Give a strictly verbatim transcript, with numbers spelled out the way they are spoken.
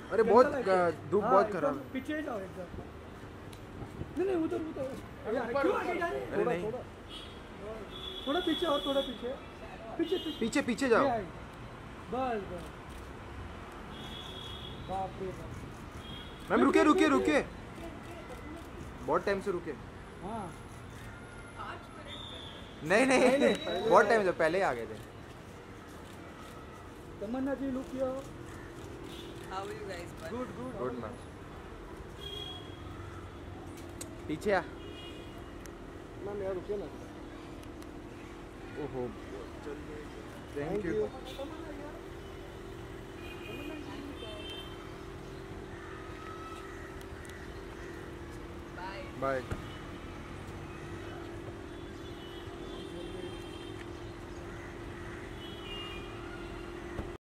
अरे बहुत धूप बहुत खराब है। पीछे जाओ एकदम। नहीं नहीं उधर उधर। क्यों आगे जा रहे हैं? नहीं थोड़ा पीछे और थोड़ा पीछे पीछे पीछे पीछे जाओ। बस बस। बाप रे बाप। मैम रुके रुके रुके बहुत टाइम से रुके। हाँ नहीं नहीं बहुत टाइम से पहले ही आ गए थे। Tamanna ji look here. How are you guys? Good good good ma'am. पीछे आ। मैम यार रुकिए ना। ओहो थैंक यू। Bye. बाय।